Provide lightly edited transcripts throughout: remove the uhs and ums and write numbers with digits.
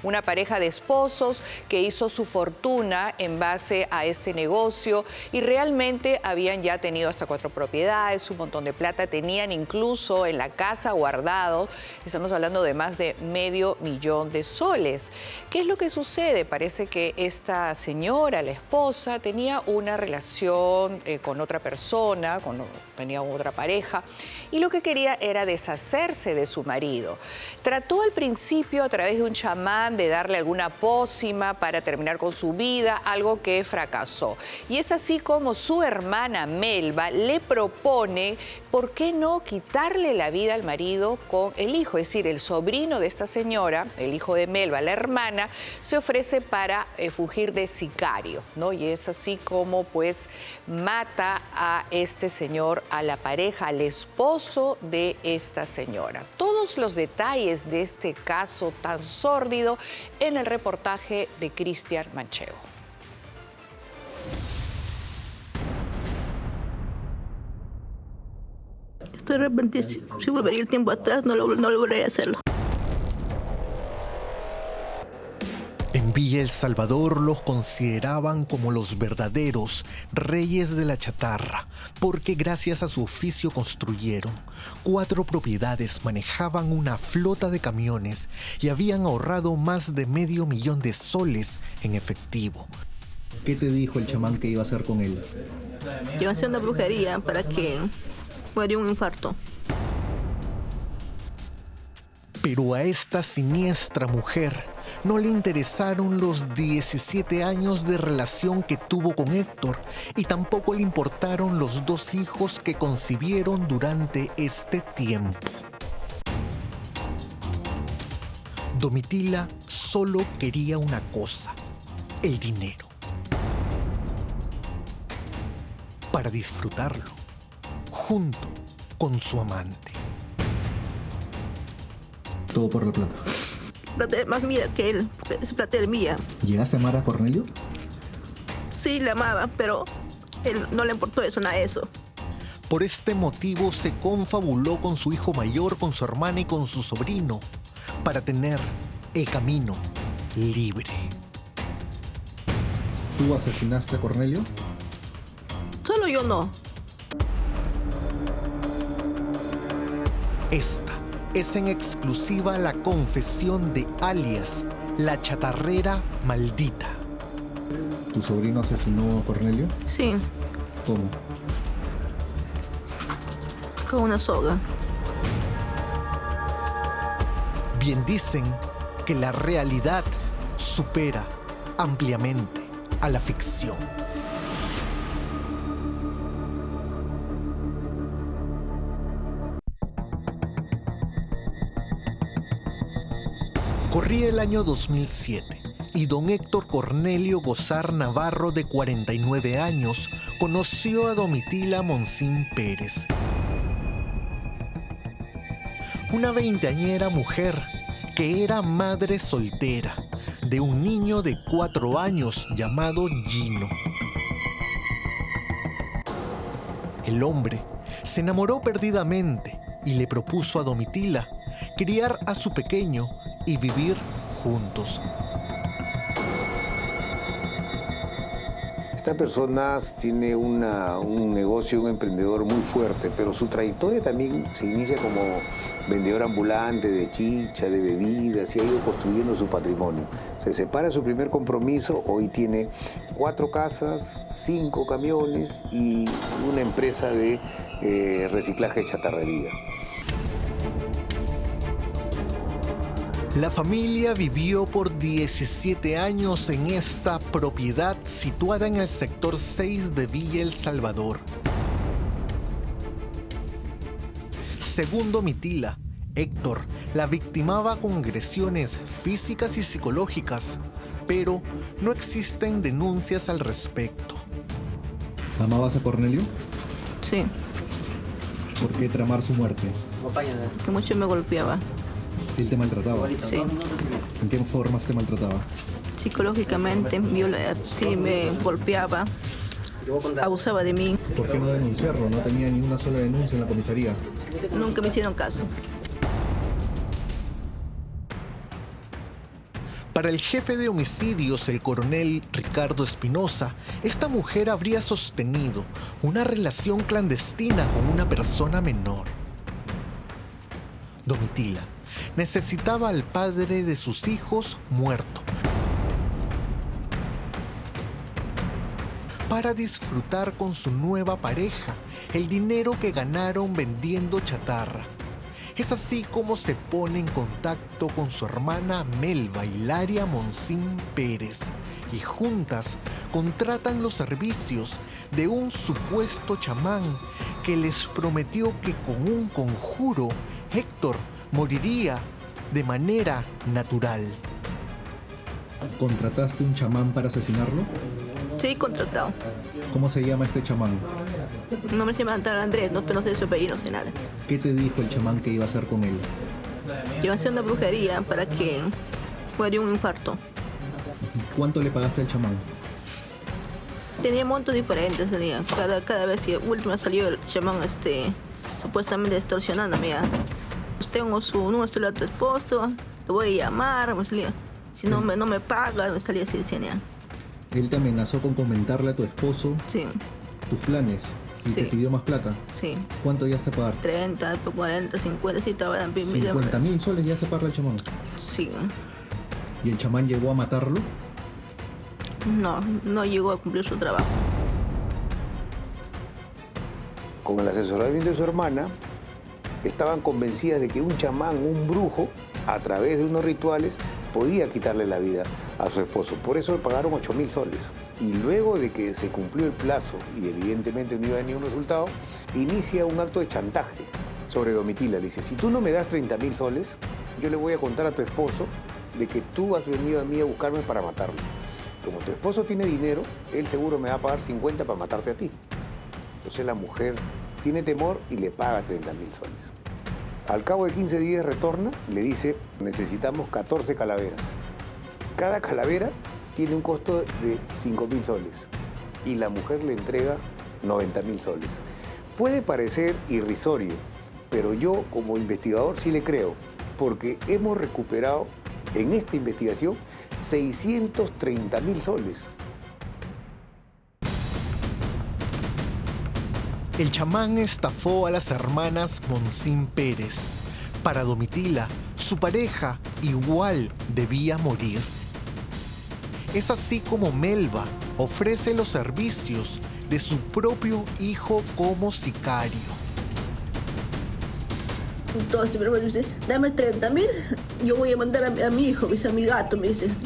una pareja de esposos que hizo su fortuna en base a este negocio y realmente habían ya tenido hasta 4 propiedades, un montón de plata, tenían incluso en la casa guardado, estamos hablando de más de $500,000 de soles. ¿Qué es lo que sucede? Parece que esta señora, la esposa, tenía una relación con otra persona, tenía otra pareja, y lo que quería era deshacerse de su marido. Trató al principio a través de un chamán de darle alguna pócima para terminar con su vida, algo que fracasó. Y es así como su hermana Melba le propone, ¿por qué no quitarle la vida al marido con el hijo? Es decir, el sobrino de esta señora, el hijo de Melba, la hermana, se ofrece para fungir de sicario, ¿no? Y es así como pues mata a este señor, a la pareja, al esposo de esta señora. Todos los detalles de este caso tan sórdido en el reportaje de Cristian Manchego. Estoy arrepentida. Si volvería el tiempo atrás, no volvería a hacerlo. En Villa El Salvador los consideraban como los verdaderos reyes de la chatarra, porque gracias a su oficio construyeron 4 propiedades, manejaban una flota de camiones y habían ahorrado más de $500,000 de soles en efectivo. ¿Qué te dijo el chamán que iba a hacer con él? Iba a hacer una brujería para que muera un infarto. Pero a esta siniestra mujer no le interesaron los 17 años de relación que tuvo con Héctor y tampoco le importaron los 2 hijos que concibieron durante este tiempo. Domitila solo quería una cosa, el dinero, para disfrutarlo, junto con su amante. Todo por la plata. Plata es más mía que él, porque esa plata es mía. ¿Llegaste a amar a Cornelio? Sí, le amaba, pero él no le importó eso, nada de eso. Por este motivo se confabuló con su hijo mayor, con su hermana y con su sobrino, para tener el camino libre. ¿Tú asesinaste a Cornelio? Solo yo no. Esta es en exclusiva la confesión de alias, la chatarrera maldita. ¿Tu sobrino asesinó a Cornelio? Sí. ¿Cómo? Con una soga. Bien dicen que la realidad supera ampliamente a la ficción. Corría el año 2007 y don Héctor Cornelio Gozar Navarro, de 49 años, conoció a Domitila Monsin Pérez, una veinteañera mujer que era madre soltera de un niño de 4 años llamado Gino. El hombre se enamoró perdidamente y le propuso a Domitila criar a su pequeño y vivir juntos. Esta persona tiene un negocio, un emprendedor muy fuerte, pero su trayectoria también se inicia como vendedor ambulante de chicha, de bebidas, y ha ido construyendo su patrimonio. Se separa de su primer compromiso, hoy tiene 4 casas, 5 camiones y una empresa de reciclaje de chatarrería. La familia vivió por 17 años en esta propiedad situada en el sector 6 de Villa El Salvador. Según Domitila, Héctor la victimaba con agresiones físicas y psicológicas, pero no existen denuncias al respecto. ¿Amabas a Cornelio? Sí. ¿Por qué tramar su muerte? Que mucho me golpeaba. ¿Él te maltrataba? Sí. ¿En qué formas te maltrataba? Psicológicamente, sí, me golpeaba, abusaba de mí. ¿Por qué no denunciarlo? No tenía ni una sola denuncia en la comisaría. Nunca me hicieron caso. Para el jefe de homicidios, el coronel Ricardo Espinosa, esta mujer habría sostenido una relación clandestina con una persona menor. Domitila necesitaba al padre de sus hijos muerto para disfrutar con su nueva pareja el dinero que ganaron vendiendo chatarra. Es así como se pone en contacto con su hermana Melba Hilaria Monsín Pérez y juntas contratan los servicios de un supuesto chamán que les prometió que con un conjuro Héctor moriría de manera natural. ¿Contrataste un chamán para asesinarlo? Sí, contratado. ¿Cómo se llama este chamán? No me se llama Andrés, no, pero no sé su apellido, no sé nada. ¿Qué te dijo el chamán que iba a hacer con él? Que iba a hacer una brujería para que muera un infarto. ¿Cuánto le pagaste al chamán? Tenía montos diferentes, tenía. Cada vez que último salió el chamán supuestamente extorsionándome. Ya. Pues tengo su número celular de tu esposo, lo voy a llamar, me salía. Si no me paga, me salía así, decían ya. Él te amenazó con comentarle a tu esposo Sí, tus planes y Sí. te pidió más plata. sí. ¿Cuánto ya te pagar? 30, 40, 50, sí, estaba en 50.000 soles ya se paga el chamán. Sí. ¿Y el chamán llegó a matarlo? No llegó a cumplir su trabajo. Con el asesoramiento de su hermana, estaban convencidas de que un chamán, un brujo, a través de unos rituales, podía quitarle la vida a su esposo. Por eso le pagaron 8.000 soles. Y luego de que se cumplió el plazo y evidentemente no iba a haber ningún resultado, inicia un acto de chantaje sobre Domitila. Le dice, si tú no me das 30.000 soles, yo le voy a contar a tu esposo de que tú has venido a mí a buscarme para matarlo. Como tu esposo tiene dinero, él seguro me va a pagar 50 para matarte a ti. Entonces la mujer tiene temor y le paga 30.000 soles. Al cabo de 15 días retorna, le dice, necesitamos 14 calaveras. Cada calavera tiene un costo de 5.000 soles y la mujer le entrega 90.000 soles. Puede parecer irrisorio, pero yo como investigador sí le creo, porque hemos recuperado en esta investigación 630.000 soles. El chamán estafó a las hermanas Monsín Pérez. Para Domitila, su pareja igual debía morir. Es así como Melba ofrece los servicios de su propio hijo como sicario. Entonces, pero me dice, dame 30.000, yo voy a mandar a mi hijo, a mi gato, me dice.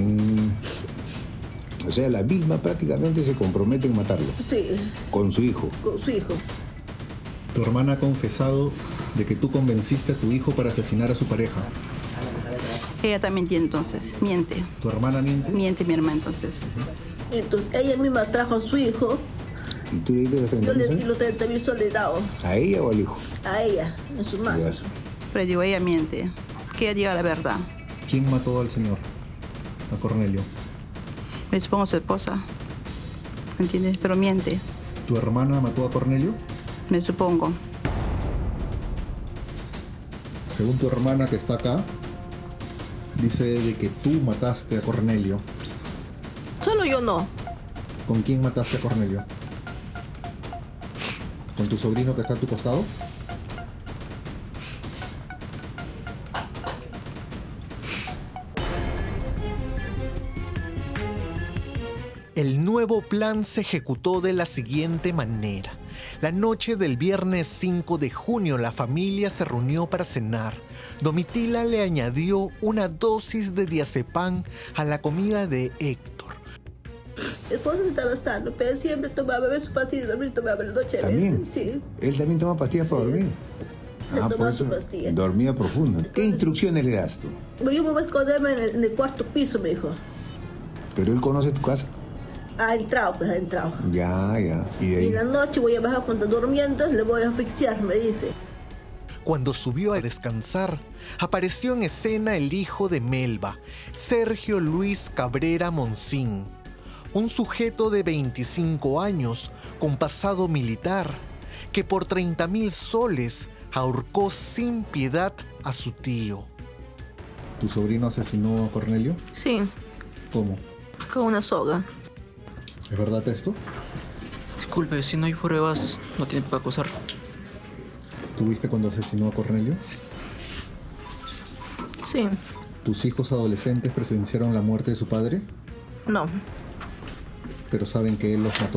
O sea, la misma prácticamente se compromete en matarlo. Sí, Con su hijo. con su hijo. Tu hermana ha confesado de que tú convenciste a tu hijo para asesinar a su pareja. Ella también tiene entonces, miente. ¿Tu hermana miente? Miente mi hermana entonces. Entonces, ella misma trajo a su hijo, ¿Y tú le diste los yo 30.000 le di soles? los 30.000 soles dados ¿A ella o al hijo? a ella, en sus manos. Pero digo, ella miente. Que ella diga la verdad. ¿Quién mató al señor? A Cornelio. Me supongo su esposa. ¿Me entiendes? Pero miente. ¿Tu hermana mató a Cornelio? Me supongo. Según tu hermana que está acá, dice de que tú mataste a Cornelio. Solo yo no. ¿Con quién mataste a Cornelio? ¿Con tu sobrino que está a tu costado? El nuevo plan se ejecutó de la siguiente manera. La noche del viernes 5 de junio la familia se reunió para cenar. Domitila le añadió una dosis de diazepam a la comida de Héctor. El esposo estaba sano, pero siempre tomaba su pastilla de dormir, tomaba la noche. ¿También? Sí. ¿Él también toma pastillas para dormir? Le tomaba por su eso pastilla. dormía profundo. ¿Qué instrucciones le das tú? Yo me voy a esconderme en el cuarto piso, me dijo. Pero él conoce tu casa. Ha entrado, pues ha entrado. Ya. Y de Y ahí. en la noche voy a bajar cuando está durmiendo, le voy a asfixiar, me dice. Cuando subió a descansar, apareció en escena el hijo de Melba, Sergio Luis Cabrera Monsín, un sujeto de 25 años con pasado militar, que por 30.000 soles ahorcó sin piedad a su tío. ¿Tu sobrino asesinó a Cornelio? Sí, ¿Cómo? con una soga. ¿Es verdad esto? Disculpe, si no hay pruebas, no tiene por qué acusar. ¿Tú viste cuando asesinó a Cornelio? Sí, ¿Tus hijos adolescentes presenciaron la muerte de su padre? no. ¿Pero saben que él los mató?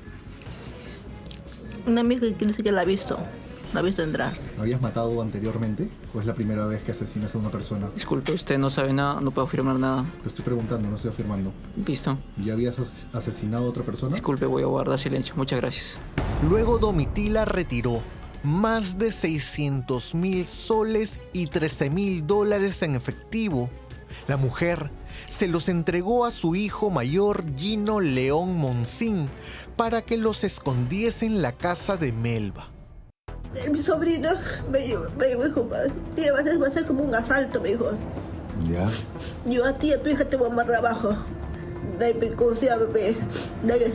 Una amiga que dice que la ha visto entrar. ¿Habías matado anteriormente? ¿O es la primera vez que asesinas a una persona? Disculpe, usted no sabe nada, no puedo afirmar nada. Te estoy preguntando, no estoy afirmando. Listo. ¿Ya habías asesinado a otra persona? Disculpe, voy a guardar silencio. Muchas gracias. Luego Domitila retiró más de 600.000 soles y $13.000 en efectivo. La mujer se los entregó a su hijo mayor Gino León Monsin para que los escondiese en la casa de Melba. Mi sobrino me dijo, tía, va a ser como un asalto, me dijo. Ya. Yo a ti, a tu hija te voy a amarrar abajo. De ahí, ¿cómo se llama? De que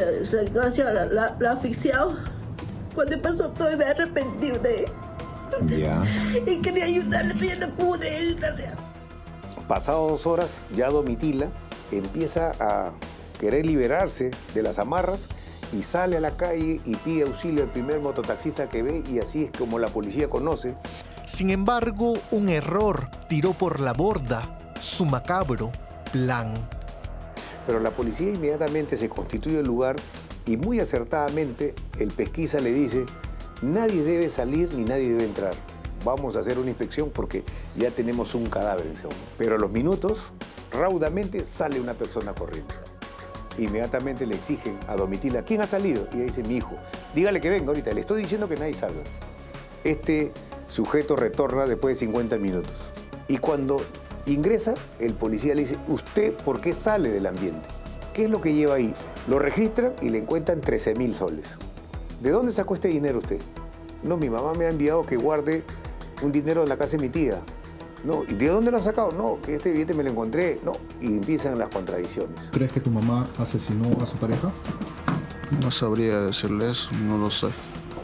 la ha asfixiado. Cuando pasó todo, me arrepentí de él. Ya. Y quería ayudarle, pero ya no pude. Pasadas 2 horas, ya Domitila empieza a querer liberarse de las amarras y sale a la calle y pide auxilio al primer mototaxista que ve, y así es como la policía conoce. Sin embargo, un error tiró por la borda su macabro plan. Pero la policía inmediatamente se constituye el lugar y muy acertadamente el pesquisa le dice: nadie debe salir ni nadie debe entrar. Vamos a hacer una inspección porque ya tenemos un cadáver en ese momento. Pero a los minutos, raudamente sale una persona corriendo. Inmediatamente le exigen a Domitila: ¿quién ha salido? Y ella dice: mi hijo. Dígale que venga ahorita, le estoy diciendo que nadie salga. Este sujeto retorna después de 50 minutos. Y cuando ingresa, el policía le dice: ¿usted por qué sale del ambiente? ¿Qué es lo que lleva ahí? Lo registran y le encuentran 13.000 soles. ¿De dónde sacó este dinero usted? No, mi mamá me ha enviado que guarde un dinero en la casa de mi tía. No, ¿y de dónde lo ha sacado? No, que este billete me lo encontré. No, y empiezan las contradicciones. ¿Crees que tu mamá asesinó a su pareja? No sabría decirle eso, no lo sé.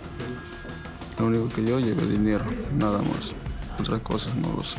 Lo único que yo llevo es dinero, nada más. Otras cosas no lo sé.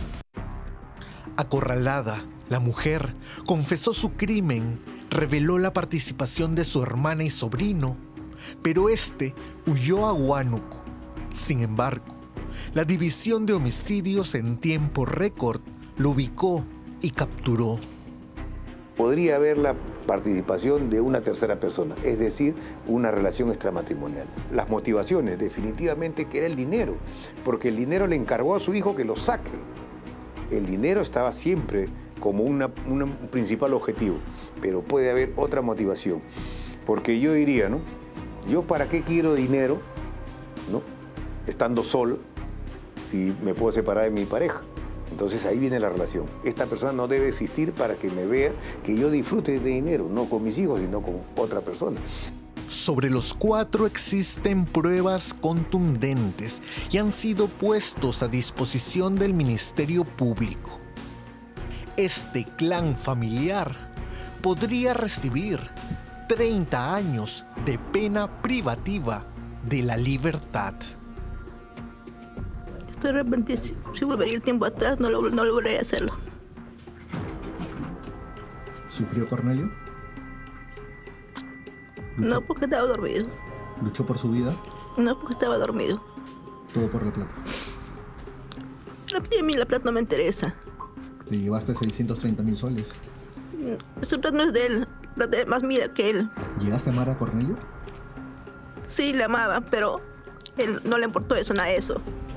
Acorralada, la mujer confesó su crimen, reveló la participación de su hermana y sobrino, pero este huyó a Huánuco. Sin embargo, la División de Homicidios en tiempo récord lo ubicó y capturó. Podría haber la participación de una tercera persona, es decir, una relación extramatrimonial. Las motivaciones, definitivamente, que era el dinero, porque el dinero le encargó a su hijo que lo saque. El dinero estaba siempre como un principal objetivo, pero puede haber otra motivación. Porque yo diría, ¿no? ¿Yo para qué quiero dinero, ¿no? Estando solo, si me puedo separar de mi pareja? Entonces ahí viene la relación. Esta persona no debe existir para que me vea que yo disfrute de dinero, no con mis hijos, sino con otra persona. Sobre los 4 existen pruebas contundentes y han sido puestos a disposición del Ministerio Público. Este clan familiar podría recibir 30 años de pena privativa de la libertad. Estoy arrepentida. Si volvería el tiempo atrás, no volveré a hacerlo. ¿Sufrió Cornelio? No, porque estaba dormido. ¿Luchó por su vida? No, porque estaba dormido. Todo por la plata. A mí la plata no me interesa. Te llevaste 630.000 soles. Esa plata no es de él. La plata es más mía que él. ¿Llegaste a amar a Cornelio? Sí, le amaba, pero él no le importó eso, nada de eso.